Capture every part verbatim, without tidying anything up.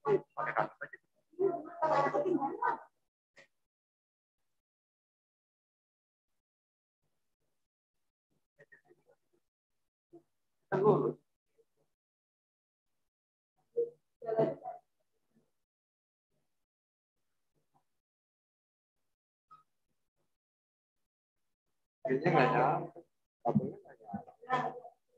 pakai kartu aja. Kan lulus. Kayaknya nggak nyala. Kabelnya nggak nyala.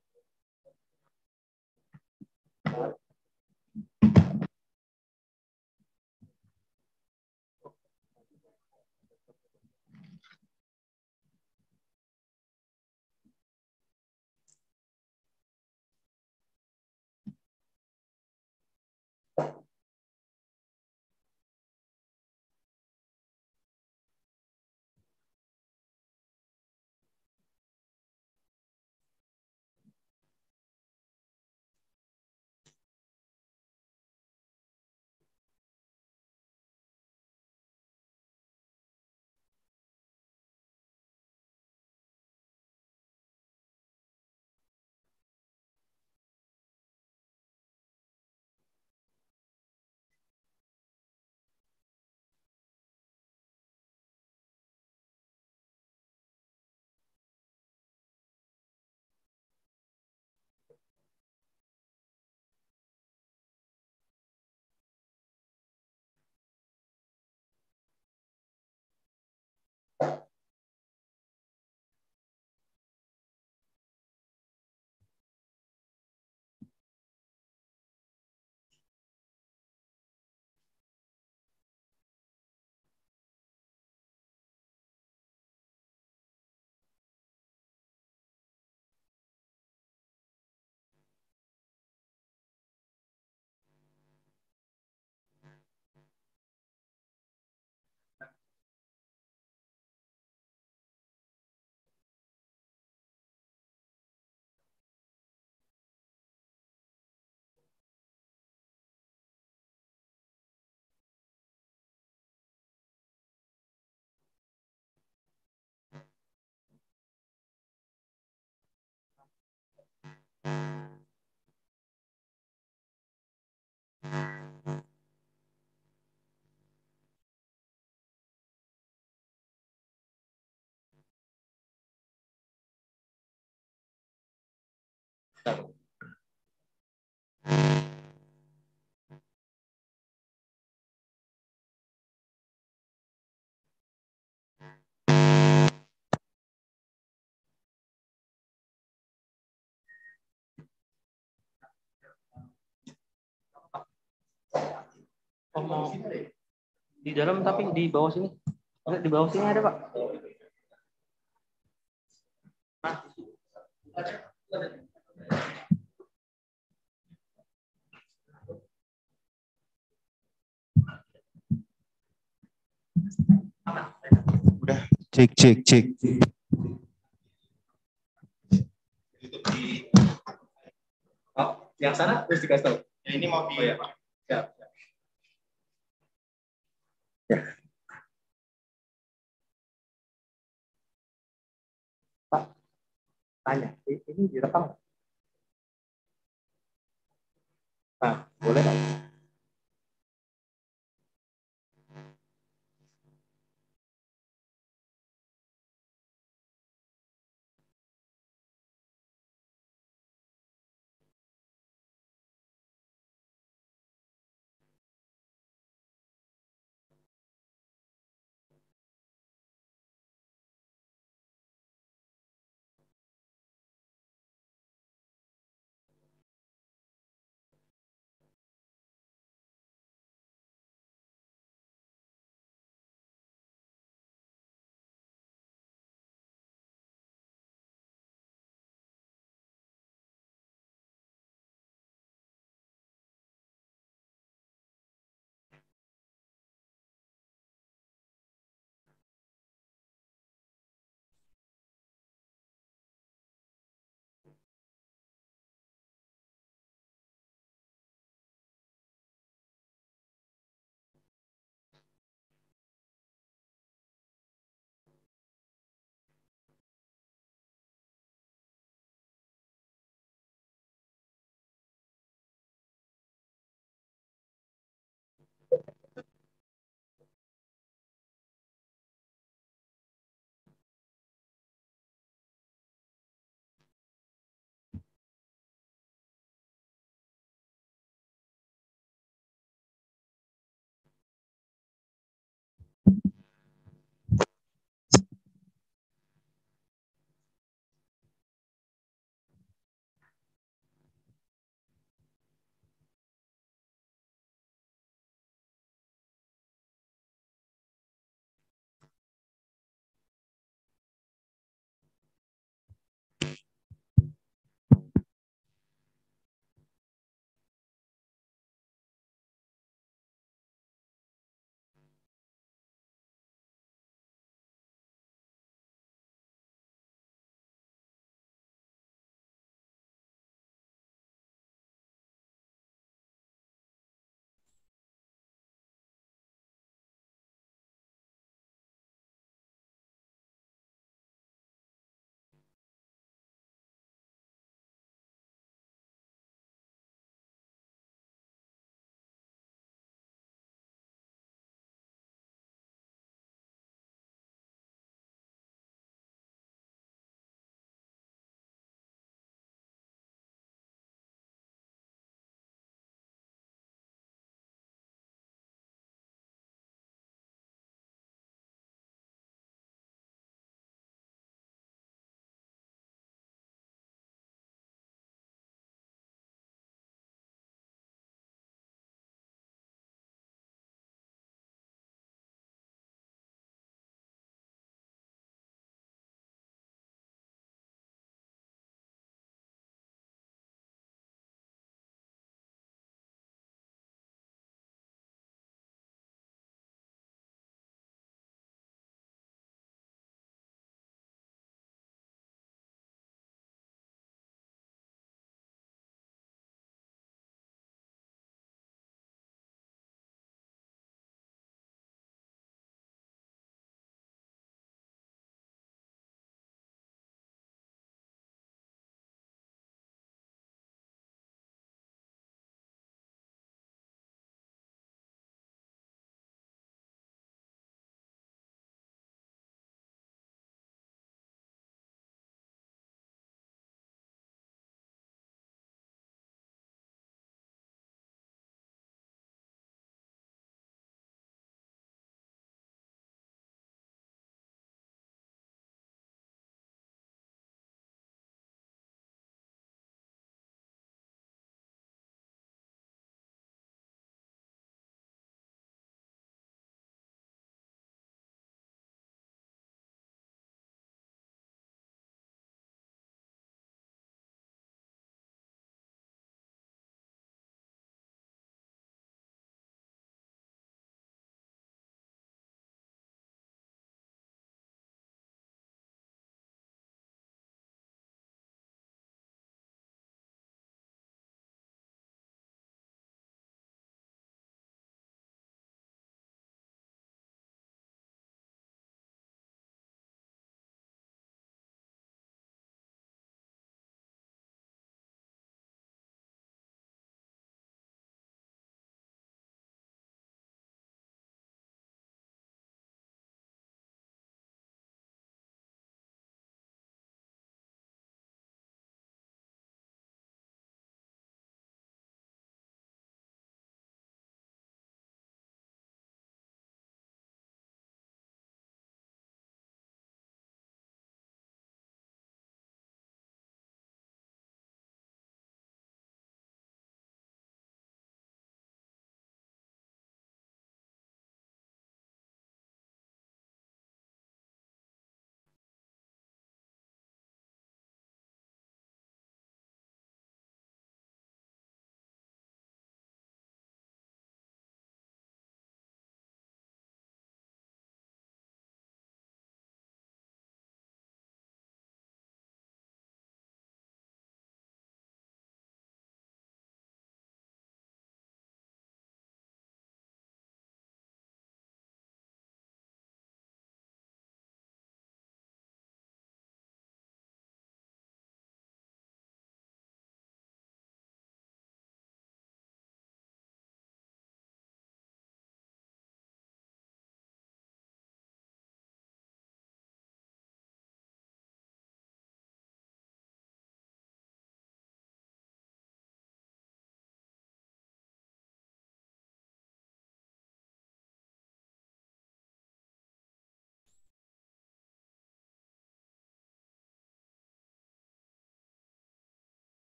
Oh, mau di dalam tapi di bawah sini. Di bawah sini ada, Pak. Nah. Udah, cek cek cek. Oh, yang sana terus dikasih tahu. Ya, ini mau di oh, ya. Siap. Ya. Pak, tanya, ini direkam? Nah, boleh Pak.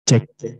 Cek, cek.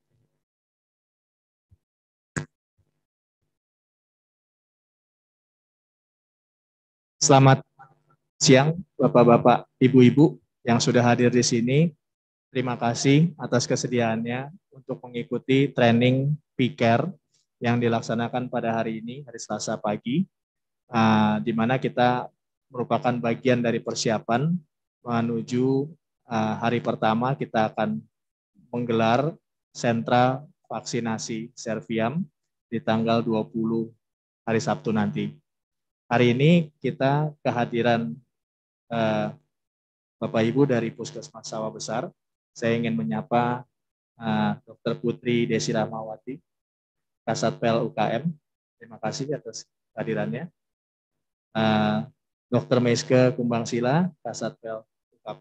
Selamat siang, Bapak-bapak, Ibu-ibu yang sudah hadir di sini. Terima kasih atas kesediaannya untuk mengikuti training P C A R E yang dilaksanakan pada hari ini, hari Selasa pagi, uh, di mana kita merupakan bagian dari persiapan menuju uh, hari pertama kita akan menggelar sentra vaksinasi Serviam di tanggal dua puluh hari Sabtu nanti. Hari ini kita kehadiran uh, Bapak Ibu dari Puskesmas Sawah Besar. Saya ingin menyapa uh, Dokter Putri Desi Rahmawati, Kasatpel U K M. Terima kasih atas kehadirannya. Uh, Dokter Meiske Kumbangsila, Kasatpel U K P.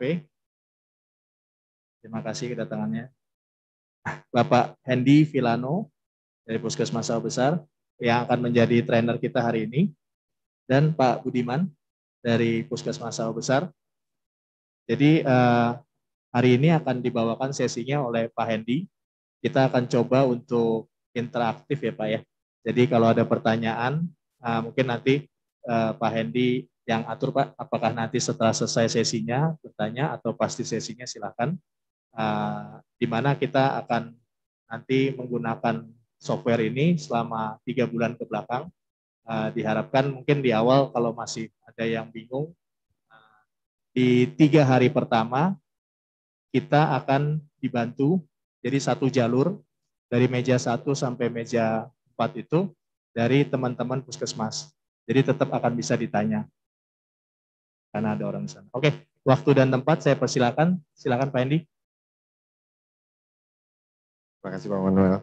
Terima kasih kedatangannya. Bapak Hendy Vilano dari Puskesmas Sawah Besar yang akan menjadi trainer kita hari ini. Dan Pak Budiman dari Puskesmas Sawah Besar. Jadi uh, hari ini akan dibawakan sesinya oleh Pak Hendy. Kita akan coba untuk interaktif ya Pak ya. Jadi kalau ada pertanyaan, uh, mungkin nanti uh, Pak Hendy yang atur Pak, apakah nanti setelah selesai sesinya bertanya atau pasti sesinya silakan. Uh, di mana kita akan nanti menggunakan software ini selama tiga bulan ke belakang. Uh, diharapkan mungkin di awal kalau masih ada yang bingung, uh, di tiga hari pertama kita akan dibantu, jadi satu jalur dari meja satu sampai meja empat itu dari teman-teman puskesmas. Jadi tetap akan bisa ditanya karena ada orang di sana. Oke, waktu dan tempat saya persilakan. Silakan Pak Hendy. Terima kasih Pak Manuel.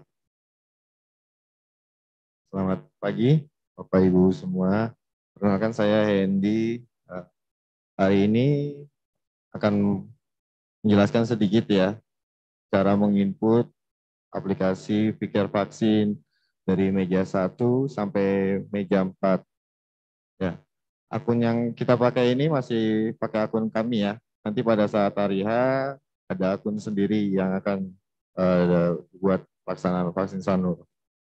Selamat pagi Bapak Ibu semua. Perkenalkan saya Hendy. Hari ini akan menjelaskan sedikit ya cara menginput aplikasi P C A R E vaksin dari meja satu sampai meja empat. Ya, akun yang kita pakai ini masih pakai akun kami ya. Nanti pada saat hari H ada akun sendiri yang akan uh, buat pelaksanaan vaksin Sanur.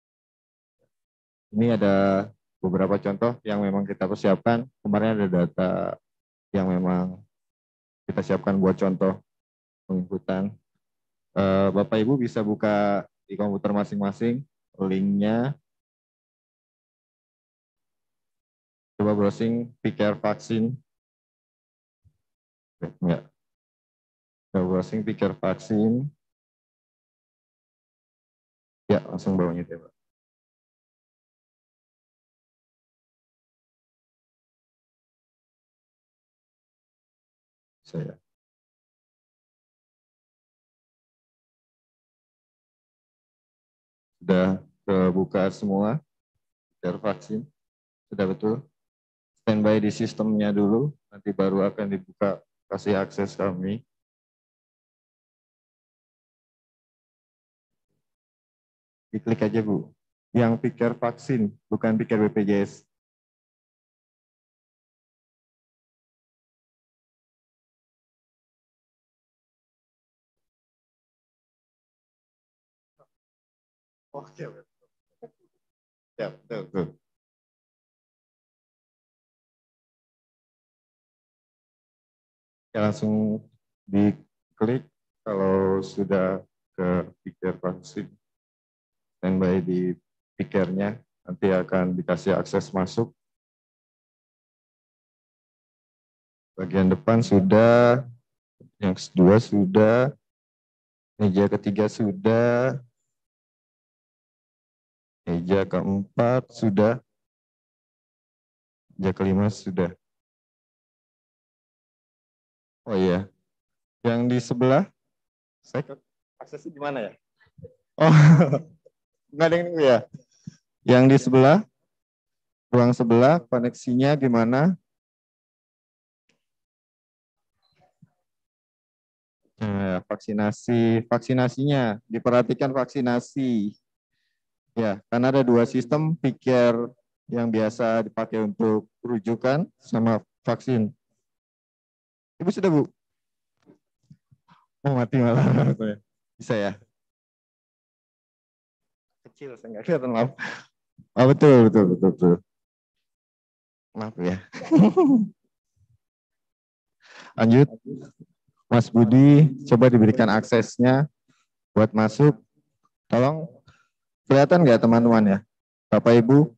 Ini ada beberapa contoh yang memang kita persiapkan. Kemarin ada data yang memang kita siapkan buat contoh penginputan. Uh, Bapak Ibu bisa buka di komputer masing-masing linknya. Coba browsing P C A R E vaksin. Enggak. Coba browsing P C A R E vaksin. Ya, langsung bawahnya itu ya, Pak. Saya. Sudah terbuka semua P C A R E vaksin. Sudah betul. Standby di sistemnya dulu, nanti baru akan dibuka, kasih akses kami. Diklik aja Bu, yang P C A R E vaksin, bukan P C A R E B P J S. Oke, ya, betul, betul. Ya, langsung diklik kalau sudah ke P C A R E vaksin. Standby di P C A R E-nya, nanti akan dikasih akses masuk. Bagian depan sudah, yang kedua sudah, meja ketiga sudah, meja keempat sudah, meja kelima sudah. Oh iya, yang di sebelah, saya aksesnya di mana ya? Oh, nggak ada yang nunggu ya? Yang di sebelah, ruang sebelah, koneksinya gimana? Nah, vaksinasi, vaksinasinya, diperhatikan vaksinasi. Ya, karena ada dua sistem P C A R E yang biasa dipakai untuk rujukan sama vaksin. Ibu sudah Bu? Oh mati malah. Bisa ya? kecil, saya nggak kelihatan, maaf. Oh, betul, betul, betul, betul. Maaf ya. Lanjut. Mas Budi, coba diberikan aksesnya buat masuk. Tolong, kelihatan nggak teman-teman ya? Bapak Ibu,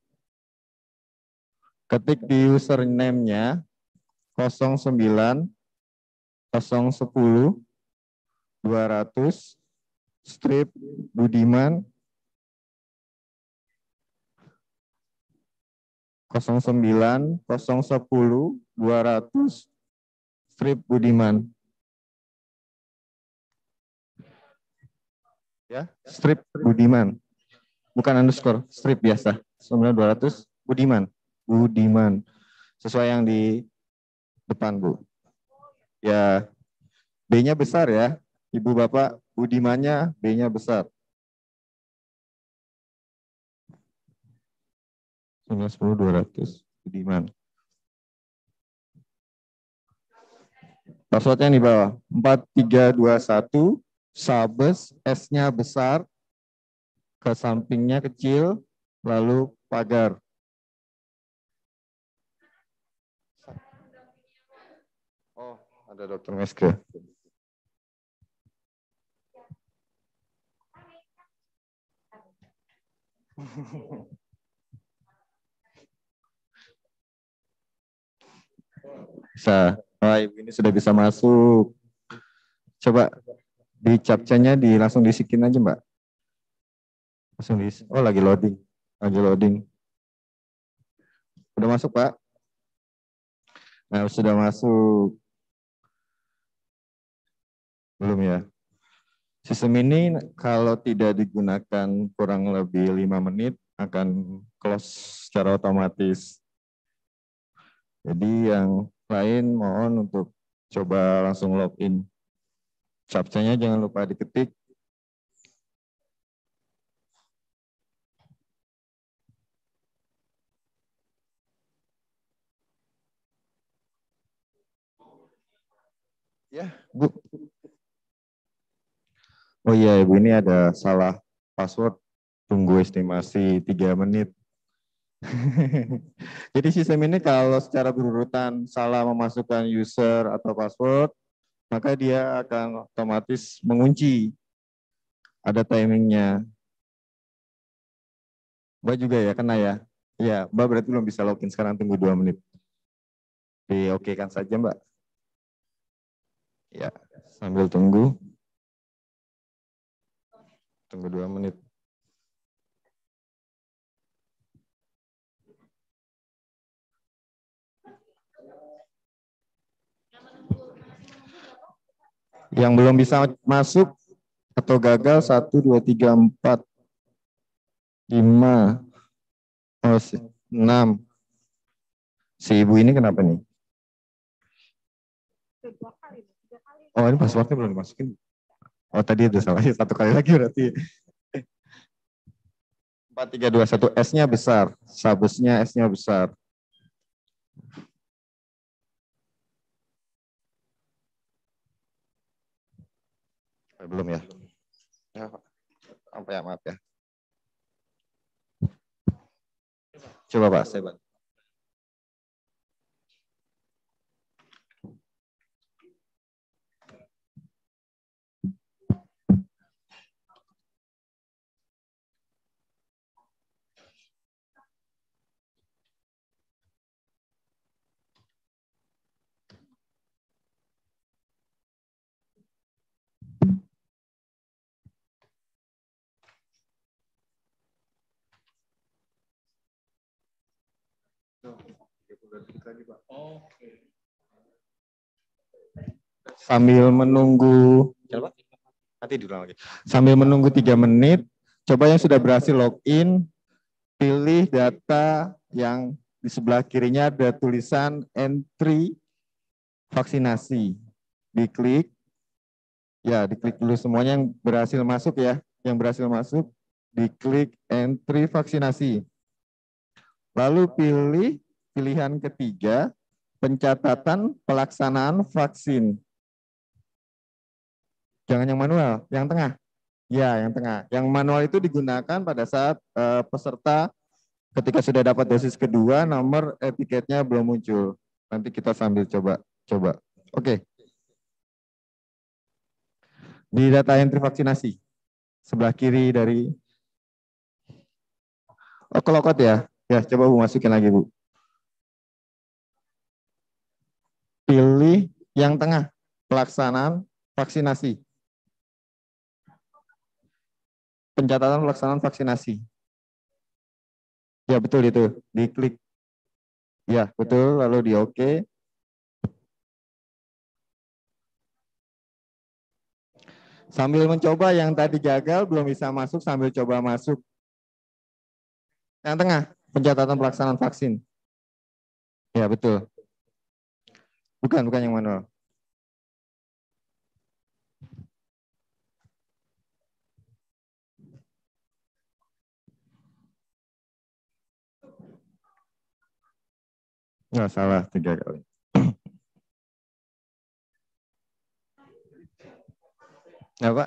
ketik di username-nya nol sembilan nol satu nol dua ratus strip Budiman nol sembilan nol satu dua ratus strip Budiman. Ya, strip Budiman. Bukan underscore, strip biasa. sembilan dua ratus Budiman. Budiman. Sesuai yang di depan, Bu. Ya, B-nya besar ya. Ibu Bapak, Budimannya B-nya besar. sembilan sepuluh dua ratus Budiman. Passwordnya di bawah. empat tiga dua satu Sabes, S-nya besar, ke sampingnya kecil, lalu pagar. Oh, ada Dokter Meske. Bisa. Oh, Ibu ini sudah bisa masuk. Coba di captcha-nya di langsung disikin aja, Mbak. Langsung di Oh, lagi loading. Lagi loading. Udah masuk, Pak? Nah, sudah masuk. Belum ya? Sistem ini kalau tidak digunakan kurang lebih lima menit akan close secara otomatis. Jadi yang lain mohon untuk coba langsung login. Captcha-nya jangan lupa diketik. Ya, Bu. Oh iya, Ibu, ini ada salah password. Tunggu estimasi tiga menit. Jadi sistem ini kalau secara berurutan salah memasukkan user atau password, maka dia akan otomatis mengunci. Ada timingnya. Mbak juga ya, kena ya? Ya, Mbak berarti belum bisa login sekarang, tunggu dua menit. Di oke kan saja, Mbak. Ya, sambil tunggu. Tunggu dua menit. Yang belum bisa masuk atau gagal, satu, dua, tiga, empat, lima, oh, enam. Si ibu ini kenapa nih? Oh, ini passwordnya belum dimasukin. Oh, tadi ada salah, satu kali lagi berarti. empat, tiga, dua, satu, S-nya besar. Sabesnya S-nya besar. Belum ya? Ya, Pak. Apa ya, maaf ya. Coba Pak, saya bantu. Sambil menunggu, nanti diulang lagi. Sambil menunggu tiga menit, coba yang sudah berhasil login, pilih data yang di sebelah kirinya ada tulisan entry vaksinasi. Diklik, ya diklik dulu semuanya yang berhasil masuk ya, yang berhasil masuk, diklik entry vaksinasi. Lalu pilih pilihan ketiga, pencatatan pelaksanaan vaksin. Jangan yang manual, yang tengah. Ya, yang tengah. Yang manual itu digunakan pada saat uh, peserta ketika sudah dapat dosis kedua, nomor etiketnya belum muncul. Nanti kita sambil coba. Coba. Oke. Di data entry vaksinasi. Sebelah kiri dari... Oh, kelokot ya? Ya, coba Bu masukin lagi, Bu. Pilih yang tengah. Pelaksanaan vaksinasi. Pencatatan pelaksanaan vaksinasi. Ya, betul itu. Diklik. Ya, betul. Lalu di oke. Sambil mencoba yang tadi gagal, belum bisa masuk, sambil coba masuk. Yang tengah, pencatatan pelaksanaan vaksin. Ya, betul. Bukan, bukan yang manual. Nggak salah, tiga kali. Ya, Pak.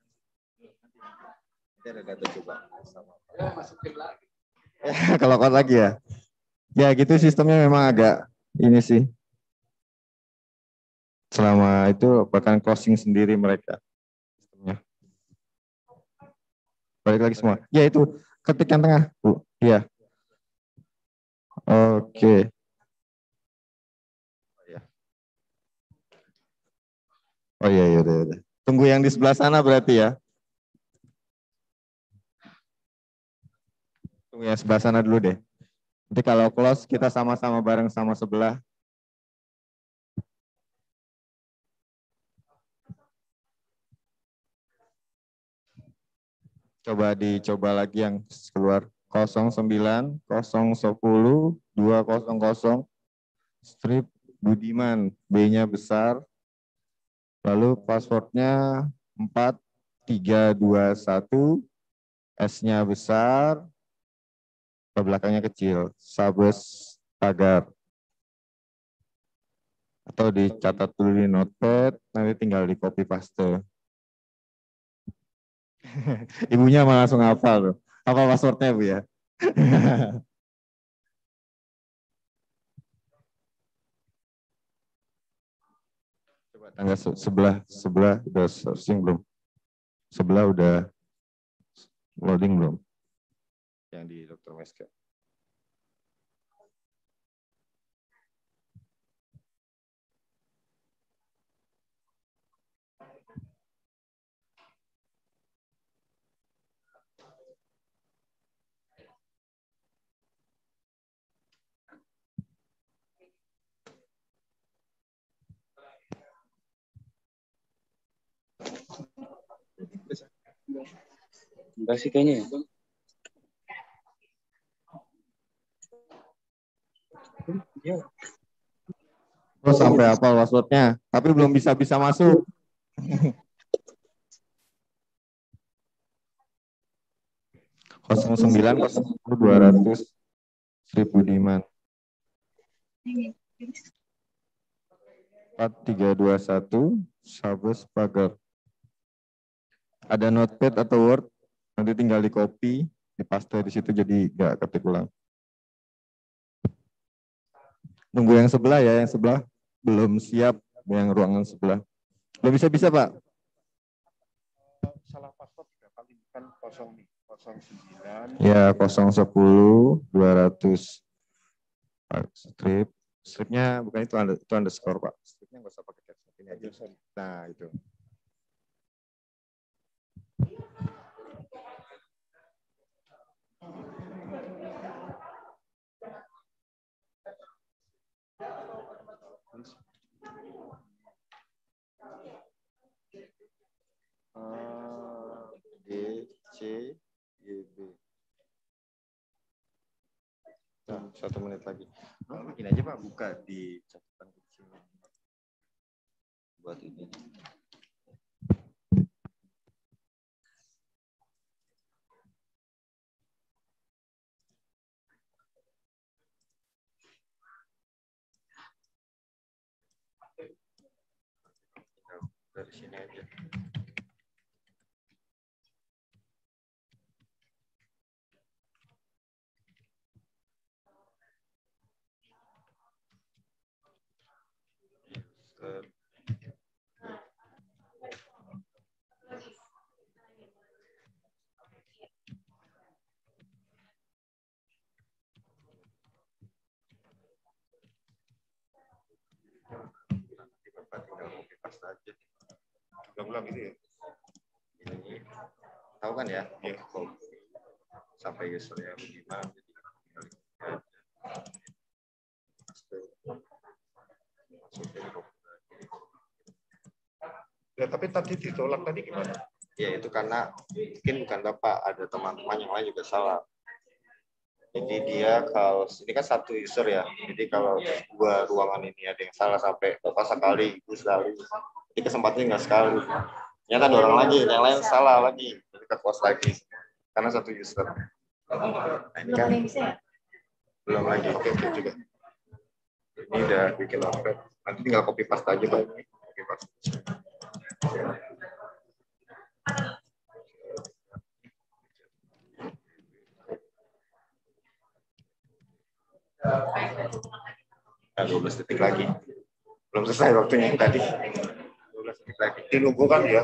Ya, kalau kau lagi ya. Ya, gitu sistemnya memang agak ini sih. Selama itu bahkan closing sendiri mereka. Balik lagi semua. Ya, itu ketik yang tengah, Bu. Iya. Oke. Oh iya, iya, iya. Tunggu yang di sebelah sana berarti ya. Tunggu yang sebelah sana dulu deh. Nanti kalau close kita sama-sama bareng sama sebelah. Coba dicoba lagi yang keluar. nol sembilan nol sepuluh dua nol nol strip Budiman, B-nya besar. Lalu passwordnya empat tiga dua satu, S-nya besar, belakangnya kecil, Sabes Pagar. Atau dicatat dulu di notepad, nanti tinggal di copy paste. Ibunya malah langsung hafal loh. Apa passwordnya Bu ya? Coba tangga sebelah, sebelah udah searching belum? Sebelah udah loading belum? Yang di Dokter Meska. Enggak sih kayaknya ya. Oh, sampai hafal passwordnya, tapi belum bisa-bisa masuk. nol sembilan nol dua ratus seribu Diman. empat tiga dua satu Sabes Pagar. Ada notepad atau Word, nanti tinggal di copy, di paste di situ jadi nggak ketik ulang. Nunggu yang sebelah ya, yang sebelah belum siap, yang ruangan sebelah. Belum bisa-bisa Pak? Salah password tiga kali, kan kosong nih, nol sembilan. Ya, nol sepuluh dua ratus. Strip, stripnya bukan itu, itu underscore Pak. Stripnya nggak usah pakai caps lock ini aja. Nah itu. A, D, C, G, B. Nah, satu menit lagi. Oh, begini aja Pak, buka di catatan kecil. Buat ini. Dari sini aja. saja. Ulang-ulang itu ya. Ini tahu kan ya? Iya. Sampai usernya bagaimana? Ya, tapi tadi ditolak tadi gimana? Ya itu karena mungkin bukan Bapak, ada teman-teman yang lain juga salah. Jadi dia kalau ini kan satu user ya, jadi kalau dua ruangan ini ada yang salah sampai Bapak sekali, Ibu sekali, jadi kesempatannya nggak sekali. Ternyata ada orang lagi, yang lain salah lagi, jadi ke close lagi, karena satu user. Nah, ini kan belum lagi, oke oke juga. Ini udah bikin download, nanti tinggal copy paste aja Pak. Copy paste. Nah, dua belas detik lagi. Belum selesai waktunya yang tadi. dua belas detik lagi. Dinunggu kan ya?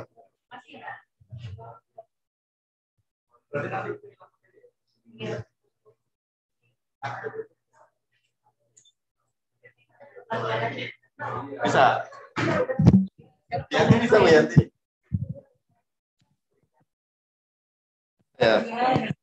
Bisa. Ya, bisa Bu Yanti. Ya.